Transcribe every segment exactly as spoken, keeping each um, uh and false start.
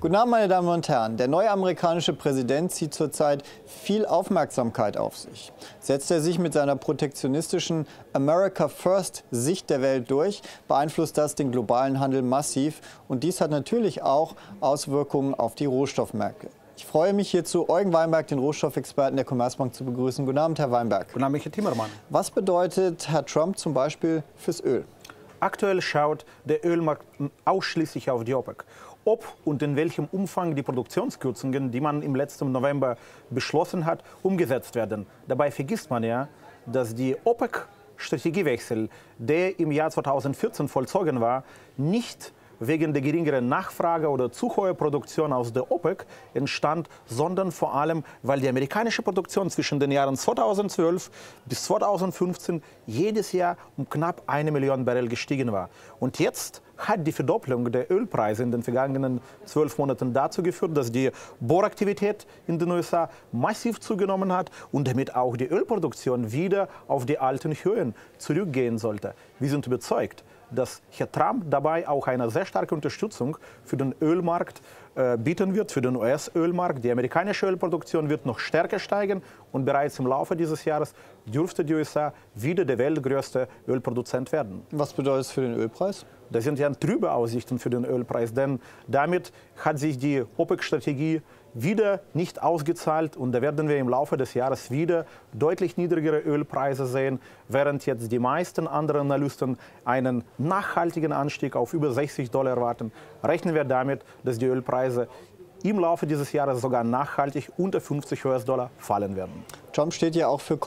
Guten Abend, meine Damen und Herren. Der neue amerikanische Präsident zieht zurzeit viel Aufmerksamkeit auf sich. Setzt er sich mit seiner protektionistischen America First-Sicht der Welt durch, beeinflusst das den globalen Handel massiv. Und dies hat natürlich auch Auswirkungen auf die Rohstoffmärkte. Ich freue mich hierzu, Eugen Weinberg, den Rohstoffexperten der Commerzbank, zu begrüßen. Guten Abend, Herr Weinberg. Guten Abend, Herr Timmermann. Was bedeutet Herr Trump zum Beispiel fürs Öl? Aktuell schaut der Ölmarkt ausschließlich auf die OPEC. Ob und in welchem Umfang die Produktionskürzungen, die man im letzten November beschlossen hat, umgesetzt werden. Dabei vergisst man ja, dass die OPEC-Strategiewechsel, der im Jahr zweitausendvierzehn vollzogen war, nicht wegen der geringeren Nachfrage oder zu hoher Produktion aus der OPEC entstand, sondern vor allem, weil die amerikanische Produktion zwischen den Jahren zweitausendzwölf bis zweitausendfünfzehn jedes Jahr um knapp eine Million Barrel gestiegen war. Und jetzt hat die Verdopplung der Ölpreise in den vergangenen zwölf Monaten dazu geführt, dass die Bohraktivität in den U S A massiv zugenommen hat und damit auch die Ölproduktion wieder auf die alten Höhen zurückgehen sollte. Wir sind überzeugt, dass Herr Trump dabei auch eine sehr starke Unterstützung für den Ölmarkt äh, bieten wird, für den U S-Ölmarkt. Die amerikanische Ölproduktion wird noch stärker steigen und bereits im Laufe dieses Jahres dürfte die U S A wieder der weltgrößte Ölproduzent werden. Was bedeutet es für den Ölpreis? Das sind ja trübe Aussichten für den Ölpreis, denn damit hat sich die OPEC-Strategie wieder nicht ausgezahlt und da werden wir im Laufe des Jahres wieder deutlich niedrigere Ölpreise sehen, während jetzt die meisten anderen Analysten einen nachhaltigen Anstieg auf über sechzig Dollar erwarten. Rechnen wir damit, dass die Ölpreise im Laufe dieses Jahres sogar nachhaltig unter fünfzig US-Dollar fallen werden. Trump steht ja auch für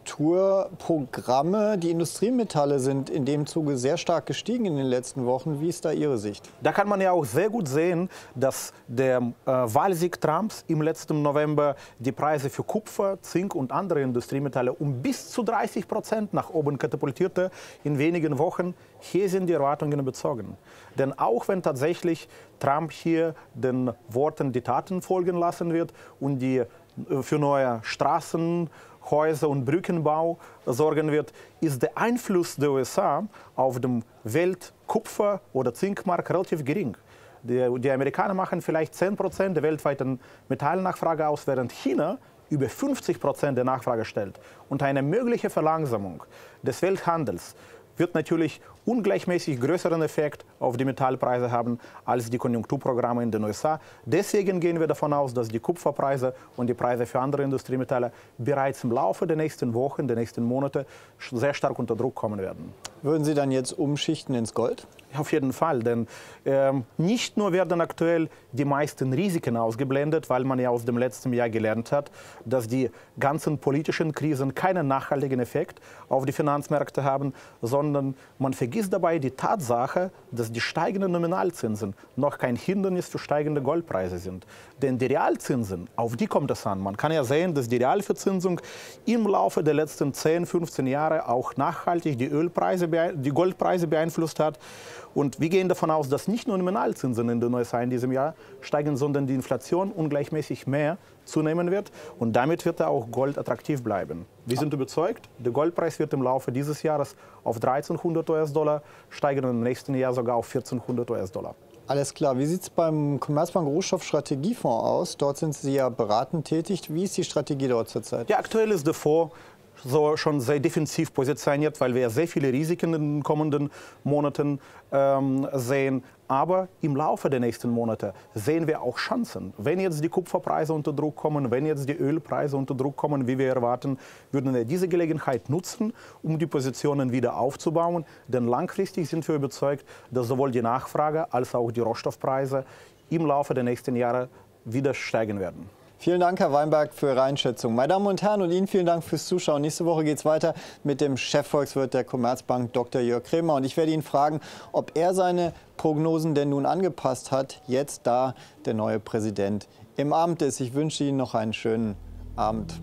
Konjunkturprogramme. Die Industriemetalle sind in dem Zuge sehr stark gestiegen in den letzten Wochen. Wie ist da Ihre Sicht? Da kann man ja auch sehr gut sehen, dass der äh, Wahlsieg Trumps im letzten November die Preise für Kupfer, Zink und andere Industriemetalle um bis zu dreißig Prozent nach oben katapultierte in wenigen Wochen. Hier sind die Erwartungen überzogen. Denn auch wenn tatsächlich Trump hier den Worten die Taten folgen lassen wird und die für neue Straßen, Häuser und Brückenbau sorgen wird, ist der Einfluss der U S A auf dem Weltkupfer- oder Zinkmarkt relativ gering. Die, die Amerikaner machen vielleicht zehn Prozent der weltweiten Metallnachfrage aus, während China über fünfzig Prozent der Nachfrage stellt. Und eine mögliche Verlangsamung des Welthandels wird natürlich ungleichmäßig größeren Effekt auf die Metallpreise haben als die Konjunkturprogramme in den U S A. Deswegen gehen wir davon aus, dass die Kupferpreise und die Preise für andere Industriemetalle bereits im Laufe der nächsten Wochen, der nächsten Monate sehr stark unter Druck kommen werden. Würden Sie dann jetzt umschichten ins Gold? Auf jeden Fall, denn ähm, nicht nur werden aktuell die meisten Risiken ausgeblendet, weil man ja aus dem letzten Jahr gelernt hat, dass die ganzen politischen Krisen keinen nachhaltigen Effekt auf die Finanzmärkte haben, sondern man vergisst dabei die Tatsache, dass die steigenden Nominalzinsen noch kein Hindernis für steigende Goldpreise sind. Denn die Realzinsen, auf die kommt es an. Man kann ja sehen, dass die Realverzinsung im Laufe der letzten zehn, fünfzehn Jahre auch nachhaltig die Ölpreise, die Goldpreise beeinflusst hat. Und wir gehen davon aus, dass nicht nur Nominalzinsen in den U S A in diesem Jahr steigen, sondern die Inflation ungleichmäßig mehr zunehmen wird. Und damit wird auch Gold attraktiv bleiben. Wir sind überzeugt, der Goldpreis wird im Laufe dieses Jahres auf dreizehnhundert US-Dollar steigen und im nächsten Jahr sogar auf vierzehnhundert US-Dollar. Alles klar. Wie sieht es beim Commerzbank Rohstoffstrategiefonds aus? Dort sind Sie ja beratend tätig. Wie ist die Strategie dort zurzeit? Ja, aktuell ist der Fonds so schon sehr defensiv positioniert, weil wir sehr viele Risiken in den kommenden Monaten ähm, sehen. Aber im Laufe der nächsten Monate sehen wir auch Chancen. Wenn jetzt die Kupferpreise unter Druck kommen, wenn jetzt die Ölpreise unter Druck kommen, wie wir erwarten, würden wir diese Gelegenheit nutzen, um die Positionen wieder aufzubauen. Denn langfristig sind wir überzeugt, dass sowohl die Nachfrage als auch die Rohstoffpreise im Laufe der nächsten Jahre wieder steigen werden. Vielen Dank, Herr Weinberg, für Ihre Einschätzung. Meine Damen und Herren, und Ihnen vielen Dank fürs Zuschauen. Nächste Woche geht es weiter mit dem Chefvolkswirt der Commerzbank, Doktor Jörg Kremer. Und ich werde ihn fragen, ob er seine Prognosen denn nun angepasst hat, jetzt da der neue Präsident im Amt ist. Ich wünsche Ihnen noch einen schönen Abend.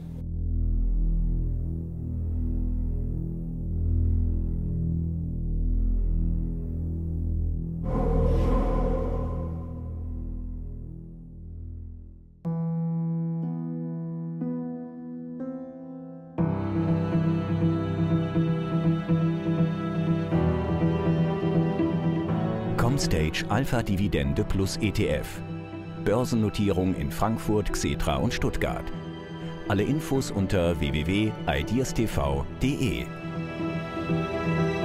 Comstage Alpha Dividende Plus E T F. Börsennotierung in Frankfurt, Xetra und Stuttgart. Alle Infos unter w w w punkt ideastv punkt de.